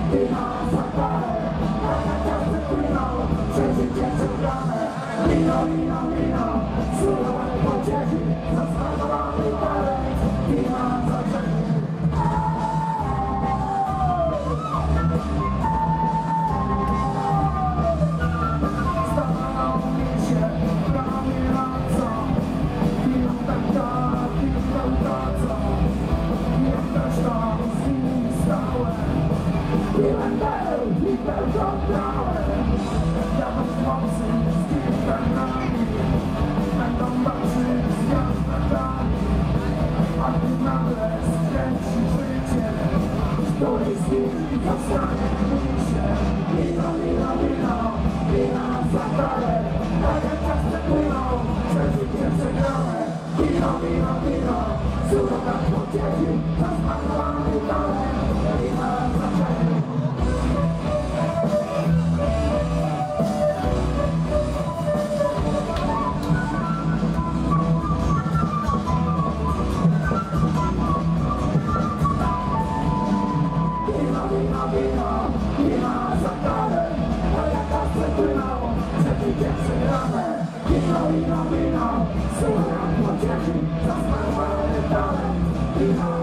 wino zapale, tak jak każdy płyną, przeżycie przegrane. Wino, wino, wino, surowe pociechy, zasmarnowany talent, wino zaczepy. Staną mi się ramię nocą, wino tak tak, wino tak co. Niech też tam z nimi stałem, piłem był i tylko brałem. Jadą chłopcy z gitarami, będą walczyć z wiatrakami, a ty nagle skręci życie, który z nich zostanie się. Wino, wino, wino, wino zapale, tak jak czasy płyną, przeżycie przegrane. Wino, wino, wino, surowe pociechy, zasmarnowany talent, wino zapale. Wino, wino, wino, wino zapale, tak jak czasy płyną, przeżycie przegrane. Wino, wino, wino, surowe pociechy, zasmarnowany talent, wino